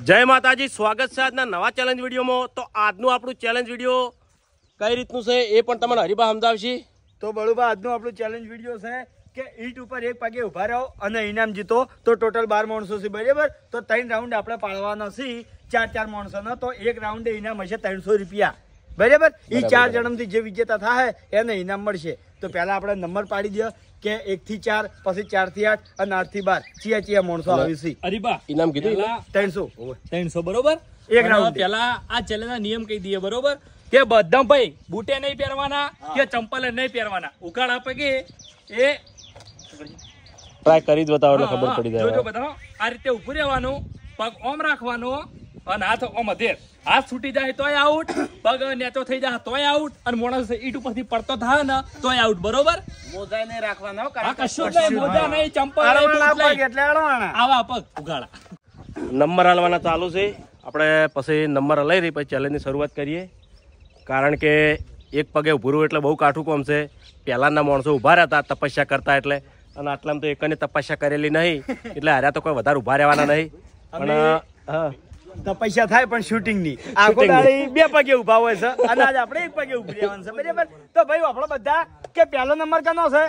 જય માતાજી, સ્વાગત છે આજના નવા ચેલેન્જ વિડીયોમાં। તો આજનું આપણું ચેલેન્જ વિડીયો કઈ રીતનું છે એ પણ તમને હરિભા સમજાવશે। તો બળુભા, આજનું આપણું ચેલેન્જ વિડીયો છે કે ઈટ ઉપર એક પગે ઉભા રહો અને ઇનામ જીતો। તો ટોટલ 12 માણસો છે, બરાબર? તો 3 રાઉન્ડ આપણે પાડવાના છે, 4 માણસોનો। તો એક રાઉન્ડે ઇનામ હશે 300 રૂપિયા, બરાબર? એ 4 જણામાંથી જે વિજેતા થાય એને ઇનામ મળશે। તો પહેલા આપણે નંબર પાડી દો કે 1 થી 4, પછી 4 થી 8 અને 8 થી 12 ચિયા માણસો આવી છે। હરીબા ઇનામ કીધું 300 બરોબર। એક રાઉન્ડ પેલા આ ચેલેન્જ ના નિયમ કહી દઈએ, બરોબર? કે બધા ભાઈ બૂટે નહીં પહેરવાના કે ચંપલે નહીં પહેરવાના। ઉકાળ આપે કે એ ટ્રાય કરી જ બતાવો એટલે ખબર પડી જાય। જોજો બધા આ રીતે ઉભું રહેવાનું, પગ ઓમ રાખવાનો અને હાથ ઓમ અધેર। હાથ છૂટી જાય તોય આઉટ, પગ નેચો થઈ જાય તોય આઉટ, અને માણસ ઈટ ઉપરથી પડતો થાય ને તોય આઉટ, બરોબર? મોજા નહીં રાખવાના, કશું નહીં, મોજા નહીં, ચંપલ નહીં, એટલે આવા પગ ઉગાડા। નંબર હાલવાના ચાલુ છે। આપણે પછી નંબર લઈ રહી પછી ચેલેન્જની શરૂઆત કરીએ। કારણ કે એક પગે ઉભું રહેવું એટલે બહુ કાઠું કામ છે। પહેલાના માણસો ઉભા રહેતા તપસ્યા કરતા, એટલે અને આટલામાં તો એકને તપસ્યા કરેલી નહીં, એટલે હાર્યા તો કોઈ વધારે ઉભા રહેવાના નહીં। પણ હા, તપસ્યા થાય પણ શૂટિંગ ની આખો દાડી 2 પગે ઉભા હોય છે અને આજ આપણે 1 પગે ઉભી રહેવાનું છે, બરાબર? તો ભાઈ આપણો બધા કે પહેલો નંબર કનો છે?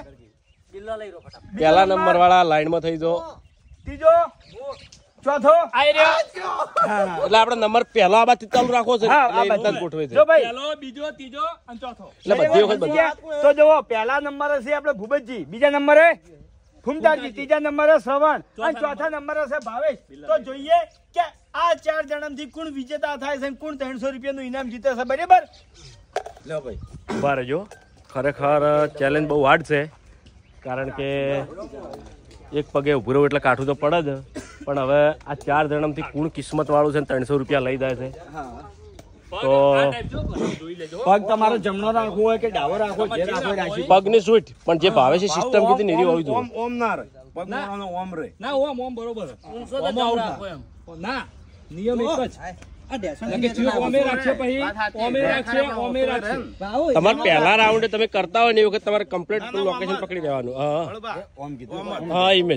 પહેલા નંબર વાળા લાઈનમાં થઈ જાઓ, ત્રીજો, ચોથો, આઈ રહ્યો। એટલે આપણે નંબર પહેલા આ બાજુ ચાલુ રાખવો છે, હા, આ એટલે બાજુ. ગોઠવે છે, જો ભાઈ પહેલો, બીજો, ત્રીજો અને ચોથો। એટલે બધી વખત બધી તો જુઓ, પહેલા નંબરે છે આપણે ભૂપતજી, બીજા નંબરે ફૂમતાજી, ત્રીજા નંબરે શ્રવણ અને ચોથા નંબરે છે ભાવેશ। તો જોઈએ કે આ 4 જણામાંથી કોણ વિજેતા થાય છે, કોણ 300 રૂપિયાનું ઇનામ જીતે છે, બરાબર? લો ભાઈ ઉભા રહેજો। ખરેખર ચેલેન્જ બહુ હાર્ડ છે, કારણ કે એક પગે ઉભું રહેવું એટલે કાઠું તો પડે જ, પણ હવે આ 4 જણામાંથી કોણ કિસ્મત વાળું છે ને 300 રૂપિયા લઈ જાય છે। તો પગ તમારો જમણો રાખવો હોય કે ડાબો રાખવો, જે રાખવો રાખી। પગની સ્વીટ પણ જે ભાવે છે સિસ્ટમ કીધી ને એવી હોવી જોઈએ। ઓમ ના રહે, પગ મારવાનો ઓમ રહે ના, ઓમ બરોબર। ઓમ આઉટ રાખો એમ। ના, નિયમ એક જ। તમારે પહેલા રાઉન્ડે તમે કરતા હોય ને એ વખત તમારે કમ્પ્લીટ લોકેશન પકડી દેવાનું। હા, ઇમેજ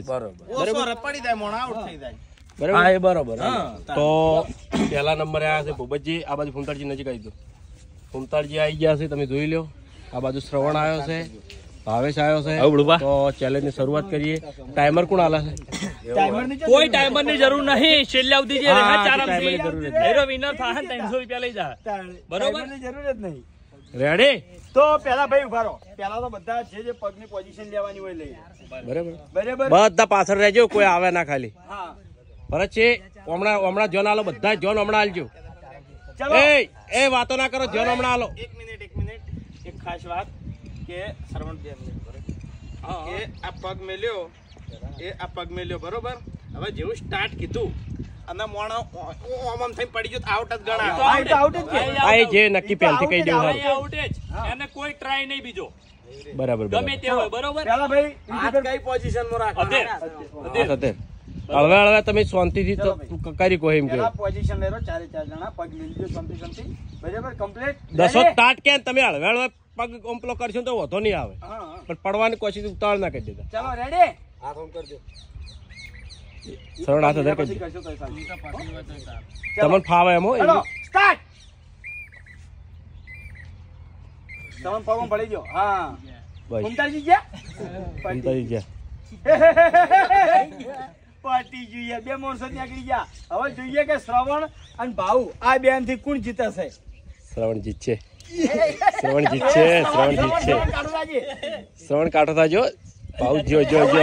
બરોબર। તો પહેલા નંબરે આવ્યા છે ભૂપતજી, આ બાજુ ફૂમતાળજી નજીક આવી દો। ફૂમતાળજી આવી ગયા છે, તમે જોઈ લો। આ બાજુ શ્રવણ આવ્યો છે, ભાવેશ આવ્યો છે। તો ચેલેન્જ ની શરૂઆત કરીએ। ટાઈમર કોણ આલે છે? કોઈ ટાઈમર ની જરૂર નહીં, છેલ્લે સુધી જે રહે ચાર વિનર થાય 300 રૂપિયા લઈ જાય, બરોબર? જરૂર જ નહીં। રેડી? તો પેલા ભાઈ ઉભા રહો, પેલા તો બધા જે પગની પોઝિશન લેવાની હોય લઈ, બરાબર? બધા પાછળ રહેજો, કોઈ આવે ના ખાલી। હા, ફરજ છે હમણાં જોન આલો, બધા જોન હમણાં આલજો। ચલો એ વાતો ના કરો, જોન હમણાં આલો। એક મિનિટ એક ખાસ વાત કે શ્રવણ કે આ પગ મેલ્યો બરોબર? હવે જેવું સ્ટાર્ટ કીધું અને મોણો ઓમ થઈ પડી ગયો આઉટ જ ગણા। આઉટ જ કે આ જે નક્કી પહેલથી કહી દેવું સારું। આઉટ જ, એને કોઈ ટ્રાય નહીં બીજો, બરાબર ગમે તે હોય, બરોબર? પેલા ભાઈ કઈ પોઝિશન માં રાખો? હળવે તમે શાંતિથી કરી કહો એમ પેલા કે પોઝિશન લેરો, 4 જણા પગ મેલજો શાંતિ, બરાબર? કમ્પ્લીટ દસો સ્ટાર્ટ કે તમે હળવે પગ ઓમ્પલો કરશો તો વધો નહીં આવે, પણ પડવાની કોશિશ ઉતાવળ ના કરી દેતા। ચલો રેડી? હાથ ઓમ કરજો। સરળ હાથ અધર કરી કરશો તો સારું। તમને ફાવે એમ હો। ચલો સ્ટાર્ટ। તમને પગમાં પડી ગયો। હા, બસ ફૂમતાજી ગયા, ફૂમતાજી ગયા। પાર્ટી જોઈએ, 2 માણસો નીકળી ગયા। હવે જોઈએ કે શ્રવણ અને ભાઉ આ બેન થી કોણ જીતે છે? શ્રવણ જીતશે, શ્રવણ જીતશે, શ્રવણ જીતશે। શ્રવણ કાઢો થાજો, ભાવ જો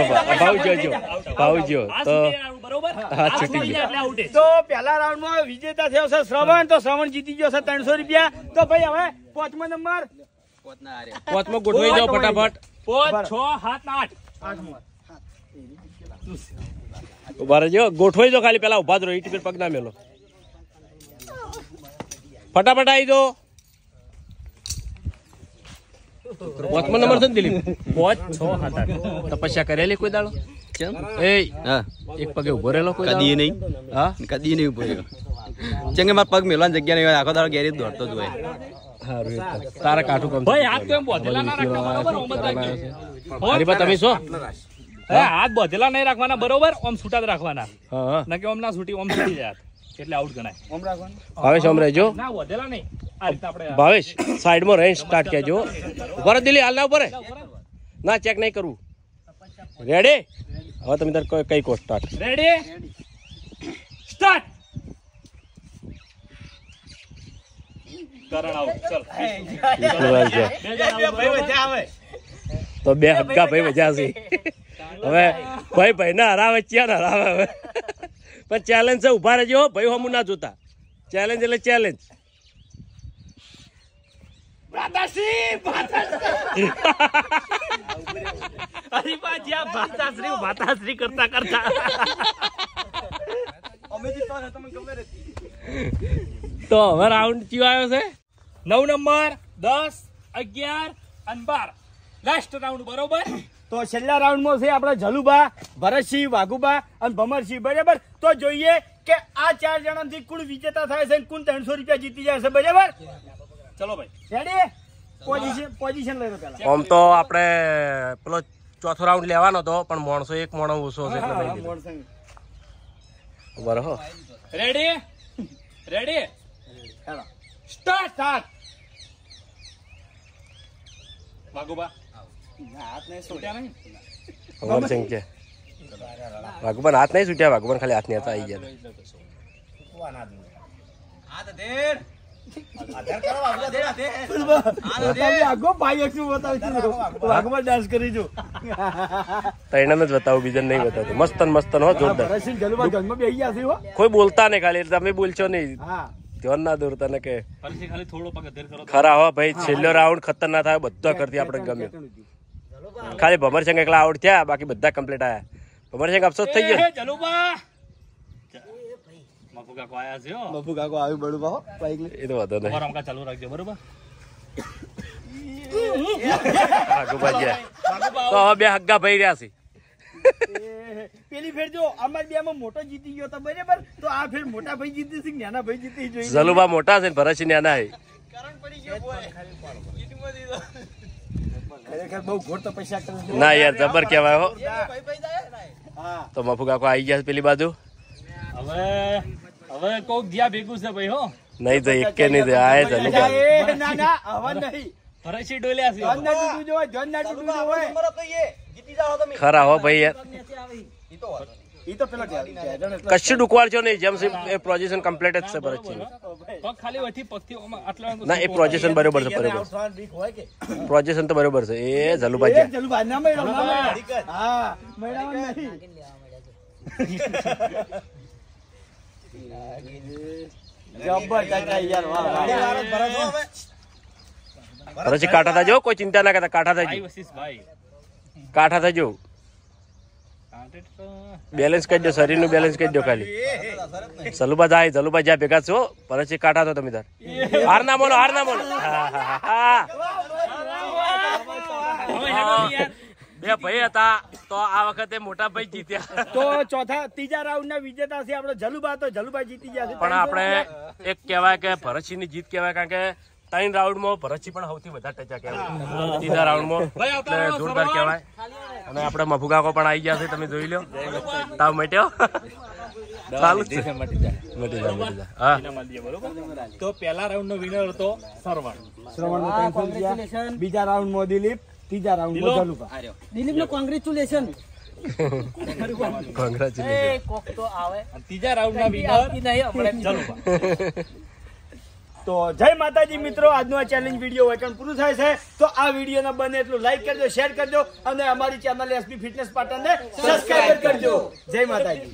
તો હા છૂટી ગયો। તો પહેલા રાઉન્ડ માં વિજેતા થયો છે શ્રવણ, તો શ્રવણ જીતી ગયો છે 300 રૂપિયા। તો ભાઈ હવે 5મો નંબર, 5માં ગોઠવાઈ જાઓ ફટાફટ। 5, 6, 7, 8 ઉભા રહેજો, ગોઠવાઈ જાઓ, ખાલી પેલા ઉભા જ રહો, ઈટ પર પગ ના મેલો, ફટાફટ આવી જાઓ। 5મો નંબર છે ને દિલીપ? 5, 6, 7, 8 તપસ્યા કરેલી કોઈ દાડો? એક પગે ઉભો રહેલો કોઈ કદી નહીં, હા કદી નહીં ઉભો રહ્યો। ચંગે મારા પગ મેલવાની જગ્યા નહીં હોય, આખો દાડો ગેરેજ દોડતો જ હોય। તારા કાઠું કામ ભાઈ હાથ તો એમ બોધેલા ના રાખતા, બરોબર? ઓમ જ રાખજો। હરીબા તમે શું? હાથ બોધેલા નહીં રાખવાના, બરોબર? ઓમ છૂટા જ રાખવાના, હા ના કે ઓમ ના છૂટી, ઓમ છૂટી જાય। એટલે આઉટ ગણાય. ભાવેશ આમ રહેજો. ના વધેલા નહીં. આ રીતે આપણે ભાવેશ સાઈડમાં રહીને સ્ટાર્ટ કહેજો. ઉભા રહો દિલ્હી, હાલ ના ઉભા રહે. ના ચેક નહીં કરવું. રેડી? હવે તમે તાર કઈ કહો start. Ready start. Karan out. ચલ. તો બે હગ્ગા ભાઈ મજા છે. હવે ભાઈ ના હરાવે ક્યાં ના હરાવે હવે. પણ ચેલેન્જ છે, ઉભા રહેજો ભાઈ. હમું ના જોતા. ચેલેન્જ એટલે ચેલેન્જ. ભાતાશ્રી કરતા કરતા તો હવે રાઉન્ડ ચિયો આવ્યો છે? 9 નંબર 10 11 અને 12 લાસ્ટ રાઉન્ડ. બરોબર? તો છેલ્લા રાઉન્ડમાં છે આપણે જલુબા, ભરતસિંહ, વાઘુબા અને ભમરસિંહ. બરાબર? તો જોઈએ કે આ 4 જણામાંથી કુલ વિજેતા થાય છે અને કુલ 300 રૂપિયા જીતી જાય છે. બરાબર? ચલો ભાઈ. રેડી? પોઝિશન લઈ લો પહેલા. આમ તો આપણે પેલો ચોથો રાઉન્ડ લેવાનો હતો, પણ માણસો એક માણસ ઓછો છે એટલે લઈ લીધો. બરાબર. Ready ready start. Vaguba Amarsinh કે વાઘુબાન હાથ નહીં છૂટ્યા. વાઘુબાન ખાલી હાથ ની હતા આવી ગયા. ડાન્સ કરી જો તૈણાને જ બતાવું, બીજાને નહીં બતાવતું. મસ્તન મસ્તન હો, જોરદાર. કોઈ બોલતા નહીં, ખાલી તમે બોલશો નહીં. ધ્યાન ના દોરતા ને કે ખાલી થોડો પગ અધેર કરો. ખરા હો ભાઈ. છેલ્લો રાઉન્ડ ખતરનાક થાય. બધા કરતી આપણે ગમે. ખાલી ભમરસિંહ એકલા આઉટ થયા, બાકી બધા કમ્પ્લીટ આયા. ભમરસિંહ અફસોસ થઈ ગયો. જલુબા મફુ કાકો આયા છે. હો બાપુ કાકો આવ્યું બડું બાહો બાઈક લઈ. એ તો વાંધો નહીં. તમારા ચાલુ રાખજો. બરોબર? વાઘુબા ગયા. તો હવે બે હગ્ગા ભાઈ રહ્યા છે. પેલી ફેર જો અમાર બે માં મોટો જીતી ગયો તો બરાબર, તો આ ફેર મોટા ભાઈ જીતી છે, નાના ભાઈ જીતી જોઈએ. જલુબા મોટા છે ને ભરતસિંહ નાના છે. ખરેખર બહુ ઘોર તો પૈસા કરે. ના યાર જબર કહેવાય હો. હા તો મફુ કાકો આવી ગયા છે પેલી બાજુ. હવે કોક જ્યાં ભેગું છે ભાઈ. હો નહીં તો એક કે નહીં તો આ જલુબા. ના ના હવે નહીં. ફરસી ડોલ્યા છે. ધન ના તૂટું જોવે, ધન ના તૂટું જોવે. ખરા હો ભાઈ યાર. ઈ તો પેલા કશું ડુકવાડશો નહીં. જેમ એ પ્રોજેક્શન કમ્પ્લીટ જ છે ભરતસિંહ. પગ ખાલી વથી પગથી આટલા ના એ પ્રોજેક્શન બરોબર છે. બરોબર પ્રોજેક્શન તો બરોબર છે. એ જલુબા ગયા. જલુભાઈ ના મળ્યો, ના મળ્યો. હા મળ્યો નહીં. જબરદસ્ત યાર. વાહ ભરતસિંહ કાંઠા થજો, કોઈ ચિંતા ના કરતા. કાંઠા થજો, ભાઈ કાંઠા થજો. બેલેન્સ કરી દો, શરીર નું બેલેન્સ કરી દો ખાલી. જલુબા જાય, જલુબા જ્યાં ભેગા છો. ભરતસિંહ કાંઠા તો તમે તાર. હાર ના બોલો, હાર ના બોલો. બે ભાઈ હતા તો આ વખતે મોટા ભાઈ જીત્યા. તો ત્રીજા રાઉન્ડ ના વિજેતા છે આપણે જલુબા. તો જલુબા જીતી ગયા છે. પણ આપણે એક કહેવાય કે ભરતસિંહ ની જીત કહેવાય, કારણ કે 3 રાઉન્ડમાં ભરતસિંહ પણ સૌથી વધારે ટચા કહેવાય. ત્રીજા રાઉન્ડમાં એટલે જોરદાર કહેવાય. અને આપણે મફુ કાકો પણ આવી ગયા છે, તમે જોઈ લો. તાવ મટ્યો ચાલુ જ છે. મટી જાય. હા તો પહેલા રાઉન્ડ નો વિનર હતો સરવણ. બીજા રાઉન્ડ માં દિલીપ, ત્રીજા રાઉન્ડ માં જલુબા. દિલીપ નો કોંગ્રેચ્યુલેશન. કોંગ્રેચ્યુલેશન. ત્રીજા રાઉન્ડ ના વિનર જલુબા. તો જય માતાજી મિત્રો, આજનો આ ચેલેન્જ વિડીયો હોય પૂરું થાય છે. તો આ વિડીયોને બને એટલું લાઈક કરજો, શેર કરજો અને અમારી ચેનલ એસબી ફિટનેસ પાટણને સબસ્ક્રાઇબ કરજો. જય માતાજી.